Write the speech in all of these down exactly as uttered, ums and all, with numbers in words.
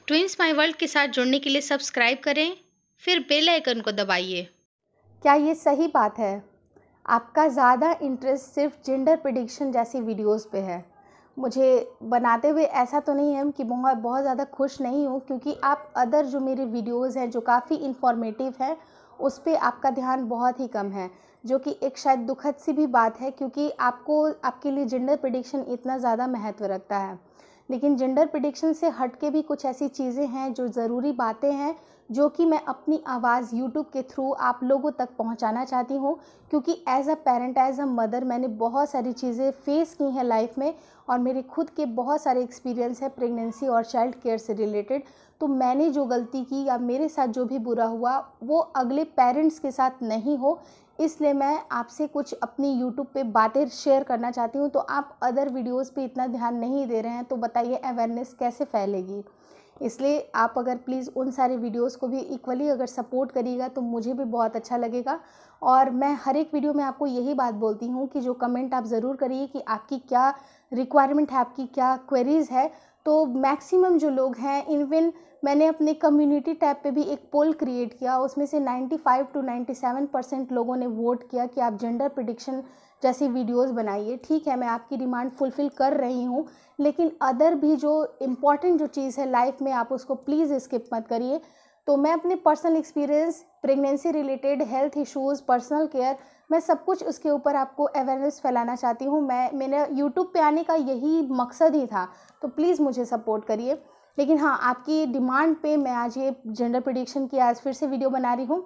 Twins my world के साथ जुड़ने के लिए सब्सक्राइब करें, फिर बेल आइकन को दबाइए। क्या ये सही बात है? आपका ज़्यादा इंटरेस्ट सिर्फ जेंडर प्रेडिक्शन जैसी वीडियोस पे है। मुझे बनाते हुए ऐसा तो नहीं है कि बहुत बहुत ज़्यादा खुश नहीं हूँ, क्योंकि आप अदर जो मेरी वीडियोस हैं जो काफ़ी इन्फॉर्मेटिव है उस पर आपका ध्यान बहुत ही कम है, जो कि एक शायद दुखद सी भी बात है, क्योंकि आपको आपके लिए जेंडर प्रेडिक्शन इतना ज़्यादा महत्व रखता है। लेकिन जेंडर प्रेडिक्शन से हट के भी कुछ ऐसी चीज़ें हैं जो ज़रूरी बातें हैं, जो कि मैं अपनी आवाज़ यूट्यूब के थ्रू आप लोगों तक पहुंचाना चाहती हूं, क्योंकि as a parent, as a mother, मैंने बहुत सारी चीज़ें फेस की हैं लाइफ में और मेरे खुद के बहुत सारे एक्सपीरियंस है प्रेगनेंसी और चाइल्ड केयर से रिलेटेड। तो मैंने जो गलती की या मेरे साथ जो भी बुरा हुआ वो अगले पेरेंट्स के साथ नहीं हो, इसलिए मैं आपसे कुछ अपनी यूट्यूब पे बातें शेयर करना चाहती हूँ। तो आप अदर वीडियोस पे इतना ध्यान नहीं दे रहे हैं, तो बताइए अवेयरनेस कैसे फैलेगी। इसलिए आप अगर प्लीज़ उन सारे वीडियोस को भी इक्वली अगर सपोर्ट करिएगा तो मुझे भी बहुत अच्छा लगेगा। और मैं हर एक वीडियो में आपको यही बात बोलती हूँ कि जो कमेंट आप ज़रूर करिए कि आपकी क्या रिक्वायरमेंट है, आपकी क्या क्वेरीज़ है। तो मैक्सिमम जो लोग हैं, इवन मैंने अपने कम्युनिटी टैब पे भी एक पोल क्रिएट किया, उसमें से पचानवे टू सत्तानवे परसेंट लोगों ने वोट किया कि आप जेंडर प्रेडिक्शन जैसी वीडियोस बनाइए। ठीक है, मैं आपकी डिमांड फुलफ़िल कर रही हूँ, लेकिन अदर भी जो इम्पॉर्टेंट जो चीज़ है लाइफ में, आप उसको प्लीज़ स्किप मत करिए। तो मैं अपने personal experience, pregnancy related health issues, personal care, मैं सब कुछ उसके ऊपर आपको अवेयरनेस फैलाना चाहती हूँ। मैं मेरा यूट्यूब पे आने का यही मकसद ही था, तो प्लीज़ मुझे सपोर्ट करिए। लेकिन हाँ, आपकी डिमांड पे मैं आज ये जेंडर प्रेडिक्शन की आज फिर से वीडियो बना रही हूँ।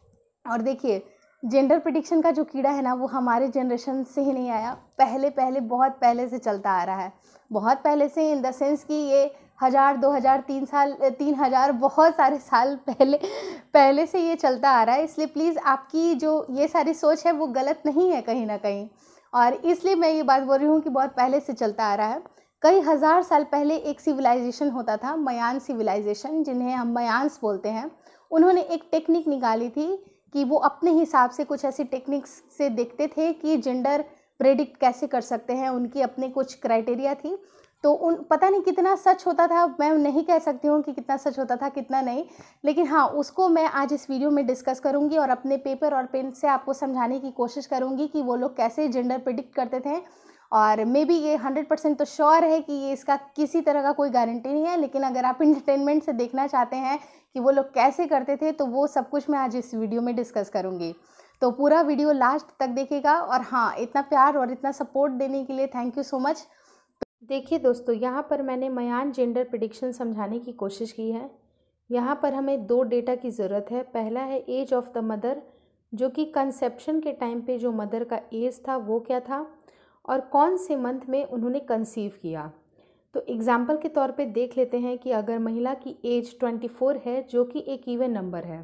और देखिए, जेंडर प्रेडिक्शन का जो कीड़ा है ना, वो हमारे जनरेशन से ही नहीं आया, पहले पहले बहुत पहले से चलता आ रहा है। बहुत पहले से इन द सेंस कि ये हज़ार दो हज़ार तीन साल तीन हज़ार बहुत सारे साल पहले पहले से ये चलता आ रहा है। इसलिए प्लीज़ आपकी जो ये सारी सोच है वो गलत नहीं है कहीं ना कहीं, और इसलिए मैं ये बात बोल रही हूँ कि बहुत पहले से चलता आ रहा है। कई हज़ार साल पहले एक सिविलाइजेशन होता था, मयान सिविलाइजेशन, जिन्हें हम मयान्स बोलते हैं। उन्होंने एक टेक्निक निकाली थी कि वो अपने हिसाब से कुछ ऐसी टेक्निक्स से देखते थे कि जेंडर प्रेडिक्ट कैसे कर सकते हैं। उनकी अपने कुछ क्राइटेरिया थी। तो उन पता नहीं कितना सच होता था, मैं नहीं कह सकती हूँ कि कितना सच होता था कितना नहीं, लेकिन हाँ, उसको मैं आज इस वीडियो में डिस्कस करूँगी और अपने पेपर और पेन से आपको समझाने की कोशिश करूँगी कि वो लोग कैसे जेंडर प्रेडिक्ट करते थे। और मे बी ये हंड्रेड परसेंट तो श्योर है कि ये इसका किसी तरह का कोई गारंटी नहीं है, लेकिन अगर आप इंटरटेनमेंट से देखना चाहते हैं कि वो लोग कैसे करते थे, तो वो सब कुछ मैं आज इस वीडियो में डिस्कस करूँगी। तो पूरा वीडियो लास्ट तक देखिएगा। और हाँ, इतना प्यार और इतना सपोर्ट देने के लिए थैंक यू सो मच। देखिए दोस्तों, यहाँ पर मैंने मयान जेंडर प्रेडिक्शन समझाने की कोशिश की है। यहाँ पर हमें दो डेटा की ज़रूरत है। पहला है एज ऑफ द मदर, जो कि कंसेप्शन के टाइम पे जो मदर का एज था वो क्या था, और कौन से मंथ में उन्होंने कंसीव किया। तो एग्जाम्पल के तौर पे देख लेते हैं कि अगर महिला की एज चौबीस है, जो कि एक इवन नंबर है,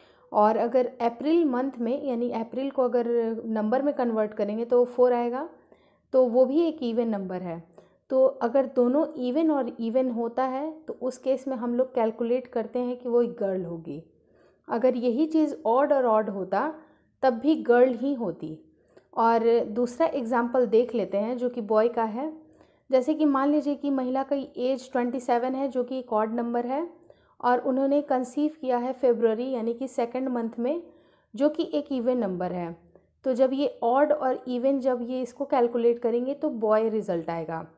और अगर अप्रैल मंथ में, यानी अप्रैल को अगर नंबर में कन्वर्ट करेंगे तो फोर आएगा, तो वो भी एक इवन नंबर है। तो अगर दोनों इवन और इवन होता है तो उस केस में हम लोग कैलकुलेट करते हैं कि वो एक गर्ल होगी। अगर यही चीज़ ऑड और ऑड होता तब भी गर्ल ही होती। और दूसरा एग्जाम्पल देख लेते हैं जो कि बॉय का है। जैसे कि मान लीजिए कि महिला की एज सत्ताईस है, जो कि एक ऑड नंबर है, और उन्होंने कंसीव किया है फरवरी यानी कि सेकंड मंथ में, जो कि एक इवन नंबर है। तो जब ये ऑड और इवन जब ये इसको कैलकुलेट करेंगे तो बॉय रिजल्ट आएगा।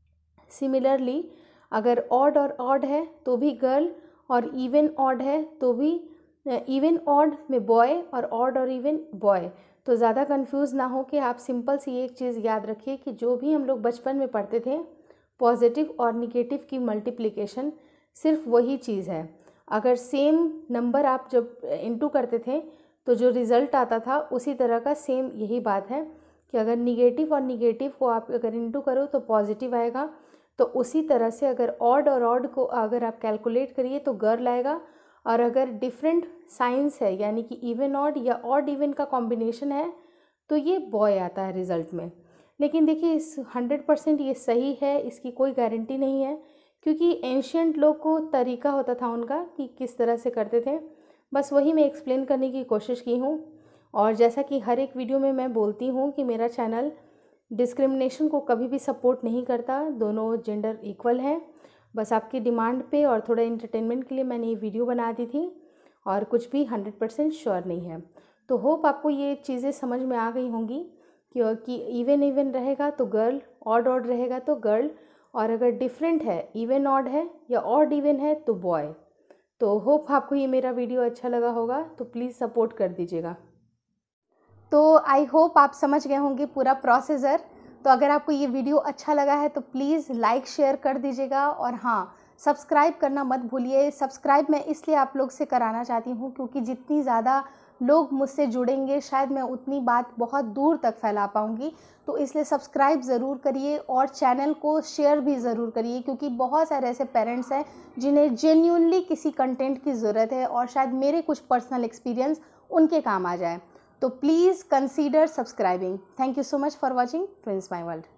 सिमिलरली अगर ऑड और ऑड है तो भी गर्ल, और इवन ऑड है तो भी इवन ऑड में बॉय, और ऑड और इवन बॉय। तो ज़्यादा कंफ्यूज ना हो कि आप सिंपल सी एक चीज़ याद रखिए कि जो भी हम लोग बचपन में पढ़ते थे, पॉजिटिव और निगेटिव की मल्टीप्लिकेशन सिर्फ वही चीज़ है। अगर सेम नंबर आप जब इंटू करते थे तो जो रिज़ल्ट आता था उसी तरह का सेम यही बात है कि अगर निगेटिव और निगेटिव को आप अगर इंटू करो तो पॉजिटिव आएगा। तो उसी तरह से अगर ऑड और ऑड को अगर आप कैलकुलेट करिए तो गर्ल आएगा, और अगर डिफरेंट साइंस है यानी कि इवन ऑड या ऑड इवन का कॉम्बिनेशन है तो ये बॉय आता है रिज़ल्ट में। लेकिन देखिए, इस हंड्रेड परसेंट ये सही है, इसकी कोई गारंटी नहीं है, क्योंकि एंशियंट लोग को तरीका होता था उनका कि किस तरह से करते थे। बस वही मैं एक्सप्लेन करने की कोशिश की हूँ। और जैसा कि हर एक वीडियो में मैं बोलती हूँ कि मेरा चैनल डिस्क्रिमिनेशन को कभी भी सपोर्ट नहीं करता, दोनों जेंडर इक्वल हैं। बस आपकी डिमांड पे और थोड़ा एंटरटेनमेंट के लिए मैंने ये वीडियो बना दी थी, और कुछ भी हंड्रेड परसेंट श्योर नहीं है। तो होप आपको ये चीज़ें समझ में आ गई होंगी, क्योंकि इवन इवन रहेगा तो गर्ल, ऑड ऑड रहेगा तो गर्ल, और अगर डिफरेंट है, इवन ऑड है या ऑड इवन है तो बॉय। तो होप आपको ये मेरा वीडियो अच्छा लगा होगा, तो प्लीज़ सपोर्ट कर दीजिएगा। तो आई होप आप समझ गए होंगे पूरा प्रोसीजर। तो अगर आपको ये वीडियो अच्छा लगा है तो प्लीज़ लाइक शेयर कर दीजिएगा, और हाँ, सब्सक्राइब करना मत भूलिए। सब्सक्राइब मैं इसलिए आप लोग से कराना चाहती हूँ क्योंकि जितनी ज़्यादा लोग मुझसे जुड़ेंगे शायद मैं उतनी बात बहुत दूर तक फैला पाऊँगी। तो इसलिए सब्सक्राइब ज़रूर करिए और चैनल को शेयर भी ज़रूर करिए, क्योंकि बहुत सारे ऐसे पेरेंट्स हैं जिन्हें जेन्युइनली किसी कंटेंट की ज़रूरत है और शायद मेरे कुछ पर्सनल एक्सपीरियंस उनके काम आ जाए। तो please consider subscribing. Thank you so much for watching twins my world.